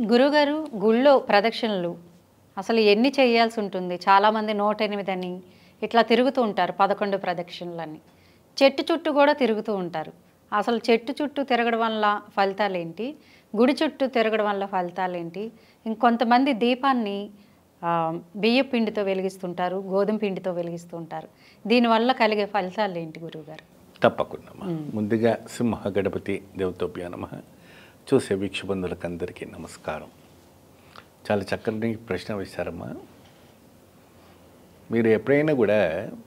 గురుగారు గుళ్ళో ప్రదక్షిణలు అసలు ఎన్ని చేయాల్సి ఉంటుంది? చాలామంది 108 అని ఇట్లా తిరుగుతూ ఉంటారు 11 ప్రదక్షిణలని. చెట్టు చుట్టూ కూడా తిరుగుతూ ఉంటారు. అసలు చెట్టు చుట్టూ తిరగడం వల్ల ఫలితాలేంటి? గుడి చుట్టూ తిరగడం వల్ల ఫలితాలేంటి? ఇంకొంతమంది దీపాన్ని బియ్యపు పిండితో వెలిగిస్తుంటారు, గోధుమ పిండితో వెలిగిస్తూ ఉంటారు. దీనివల్ల కలిగే ఫలితాలేంటి గురువుగారు? తప్పకుండా. ముందుగా సింహ గణపతి దేవతోభ్యో నమః. చూసే వీక్షబంధులకు అందరికీ నమస్కారం. చాలా చక్కని ప్రశ్న వేశారమ్మా. మీరు ఎప్పుడైనా కూడా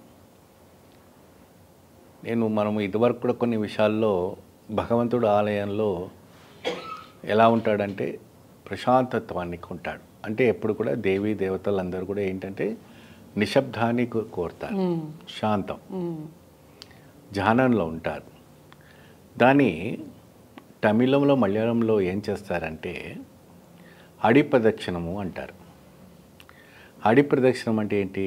మనం ఇదివరకు కూడా కొన్ని విషయాల్లో భగవంతుడు ఆలయంలో ఎలా ఉంటాడంటే ప్రశాంతత్వాన్ని ఉంటాడు. అంటే ఎప్పుడు కూడా దేవీ దేవతలందరూ కూడా ఏంటంటే నిశ్శబ్దాన్ని కోరుతారు, శాంతం, ధ్యానంలో ఉంటారు. దాన్ని తమిళంలో మలయాళంలో ఏం చేస్తారంటే అడి ప్రదక్షిణము అంటారు. అడి ప్రదక్షిణం అంటే ఏంటి?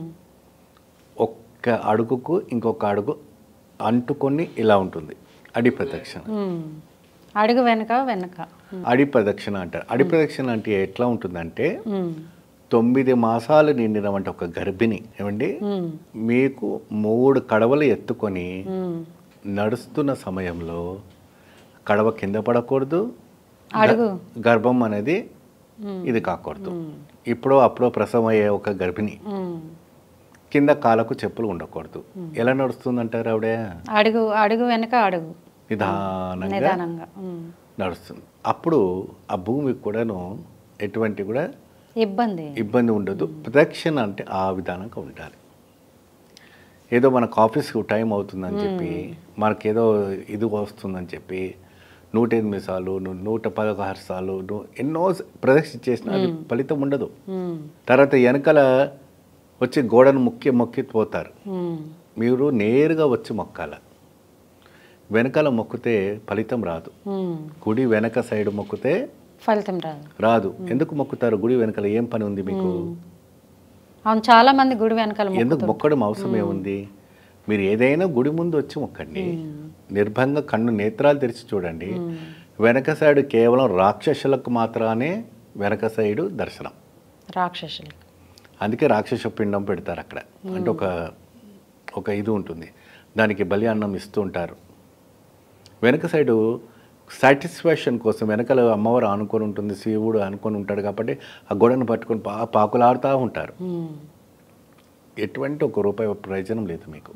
ఒక్క అడుగుకు ఇంకొక అడుగు అంటుకొని ఇలా ఉంటుంది అడి ప్రదక్షిణ. అడుగు వెనక వెనక అడి ప్రదక్షిణ అంటారు. అడి ప్రదక్షిణ అంటే ఎట్లా ఉంటుందంటే 9 మాసాలు నిండినవంటి ఒక గర్భిణి ఏమండి మీకు 3 కడవలు ఎత్తుకొని నడుస్తున్న సమయంలో కడవ కింద పడకూడదు, గర్భం అనేది ఇది కాకూడదు. అప్పుడో ప్రసవం అయ్యే ఒక గర్భిణి కింద కాలకు చెప్పులు ఉండకూడదు. ఎలా నడుస్తుందంటారు ఆవిడ? అడుగు అడుగు వెనక అడుగు నిదానంగా నడుస్తుంది. అప్పుడు ఆ భూమికి కూడాను ఎటువంటి కూడా ఇబ్బంది ఉండదు. ప్రదక్షిణ అంటే ఆ విధానంగా ఉండాలి. ఏదో మనకు ఆఫీస్కి టైం అవుతుందని చెప్పి మనకేదో ఇది వస్తుందని చెప్పి 108 సార్లు 116 సార్లు ఎన్నో ప్రదక్షిణ చేసిన అది ఫలితం ఉండదు. తర్వాత వెనకాల వచ్చి గోడను మొక్కిపోతారు. మీరు నేరుగా వచ్చి మొక్కాల. వెనకాల మొక్కితే ఫలితం రాదు. గుడి వెనక సైడ్ మొక్కితే ఫలితం రాదు. ఎందుకు మొక్కుతారు? గుడి వెనకాల ఏం పని ఉంది మీకు? చాలా మంది గుడి వెనకాల ఎందుకు మొక్కడం అవసరం ఏముంది? మీరు ఏదైనా గుడి ముందు వచ్చి మొక్కండి. నిర్భంగా కన్ను నేత్రాలు తెరిచి చూడండి. వెనక సైడ్ కేవలం రాక్షసులకు మాత్రమే వెనక సైడు దర్శనం. రాక్షసులకు అందుకే రాక్షస పిండం పెడతారు అక్కడ. అంటే ఒక ఇది ఉంటుంది, దానికి బలి అన్నం ఇస్తూ ఉంటారు. వెనక సైడు సాటిస్ఫాక్షన్ కోసం వెనకాల అమ్మవారు ఆనుకొని ఉంటుంది, శివుడు ఆనుకొని ఉంటాడు కాబట్టి ఆ గోడను పట్టుకొని పాకులాడుతూ ఉంటారు. ఎటువంటి ₹1 ప్రయోజనం లేదు మీకు.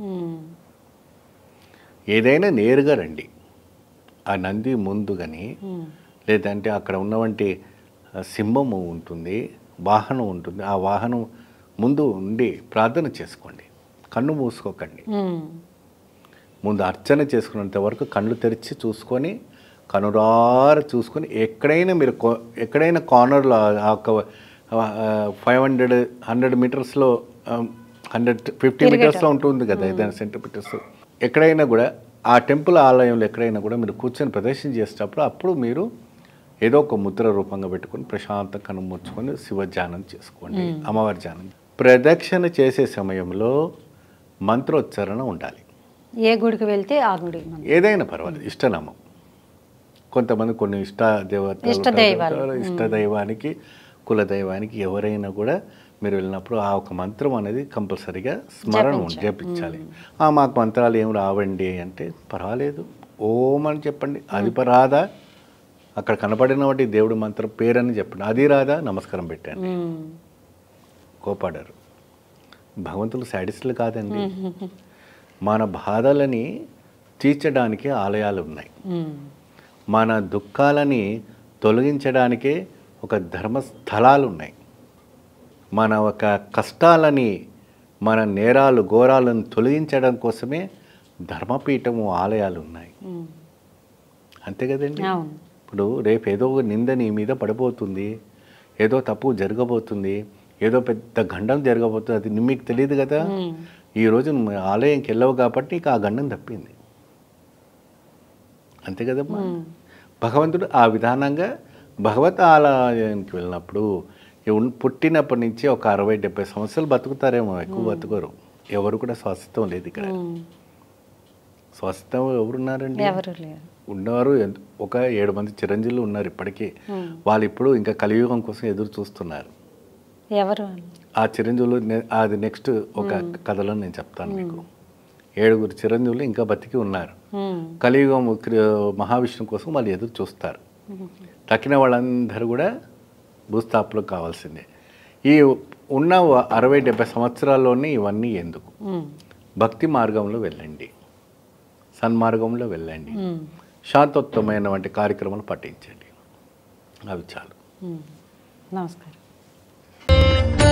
ఏదైనా నేరుగా రండి. ఆ నంది ముందు కానీ లేదంటే అక్కడ ఉన్నవంటి సింహము ఉంటుంది, వాహనం ఉంటుంది. ఆ వాహనం ముందు ఉండి ప్రార్థన చేసుకోండి. కన్ను మూసుకోకండి. ముందు అర్చన చేసుకున్నంత వరకు కళ్ళు తెరిచి చూసుకొని కనురార చూసుకొని ఎక్కడైనా కార్నర్లో 100 మీటర్స్లో 150 మీటర్స్లో ఉంటుంది కదా, ఏదైనా సెంటీమీటర్స్ ఎక్కడైనా కూడా ఆ టెంపుల్ ఆలయంలో ఎక్కడైనా కూడా మీరు కూర్చొని ప్రదర్శన చేసేటప్పుడు అప్పుడు మీరు ఏదో ఒక ముద్ర రూపంగా పెట్టుకొని ప్రశాంతంగా కనుమూర్చుకొని శివ ధ్యానం చేసుకోండి, అమ్మవారి ధ్యానం. ప్రదక్షిణ చేసే సమయంలో మంత్రోచ్చారణ ఉండాలి. ఏ గుడికి వెళ్తే ఆ గుడి ఏదైనా పర్వాలేదు, ఇష్టనామం. కొంతమంది కొన్ని ఇష్టదైవానికి కులదైవానికి ఎవరైనా కూడా మీరు వెళ్ళినప్పుడు ఆ ఒక మంత్రం అనేది కంపల్సరీగా స్మరణ జపించాలి. మాకు మంత్రాలు ఏం రావండి అంటే పర్వాలేదు, ఓం అని చెప్పండి. అది రాదా, అక్కడ కనపడిన వాటి దేవుడి మంత్రం పేరని చెప్పండి. అది రాదా, నమస్కారం పెట్టండి. కోపాడారు. భగవంతులు శాడిస్టులు కాదండి. మన బాధలని తీర్చడానికి ఆలయాలు ఉన్నాయి. మన దుఃఖాలని తొలగించడానికే ఒక ధర్మస్థలాలు ఉన్నాయి. మన ఒక కష్టాలని, మన నేరాలు ఘోరాలను తొలగించడం కోసమే ధర్మపీఠము ఆలయాలు ఉన్నాయి. అంతే కదండి. ఇప్పుడు రేపు ఏదో నింద నీ మీద పడిపోతుంది, ఏదో తప్పు జరగబోతుంది, ఏదో పెద్ద గండం జరగబోతుంది, అది మీకు తెలియదు కదా. ఈరోజు ఆలయంకి వెళ్ళవు కాబట్టి నీకు ఆ గండం తప్పింది. అంతే కదమ్మా. భగవంతుడు ఆ విధానంగా భగవత్ ఆలయానికి వెళ్ళినప్పుడు పుట్టినప్పటి నుంచి ఒక 60-70 సంవత్సరాలు బతుకుతారేమో, ఎక్కువ బతుకోరు. ఎవరు కూడా స్వాస్థ్యం లేదు ఇక్కడ. స్వస్థ ఎవరున్నారండి? ఎవరు లేరు. ఉన్నవారు ఒక 7 మంది చిరంజీవులు ఉన్నారు ఇప్పటికీ. వాళ్ళు ఇప్పుడు ఇంకా కలియుగం కోసం ఎదురు చూస్తున్నారు. ఎవరు? ఆ చిరంజీవులు అది నెక్స్ట్ ఒక కథలో నేను చెప్తాను మీకు. 7 చిరంజీవులు ఇంకా బతికి ఉన్నారు. కలియుగం మహావిష్ణువు కోసం వాళ్ళు ఎదురు చూస్తారు. తక్కిన వాళ్ళందరూ కూడా భూస్థాపనకు కావాల్సిందే. ఈ ఉన్న 60-70 సంవత్సరాల్లోనే ఇవన్నీ ఎందుకు? భక్తి మార్గంలో వెళ్ళండి, సన్మార్గంలో వెళ్ళండి, శాంతోత్తమైన వంటి కార్యక్రమాలు పఠించండి. అవి చాలు. నమస్కారం.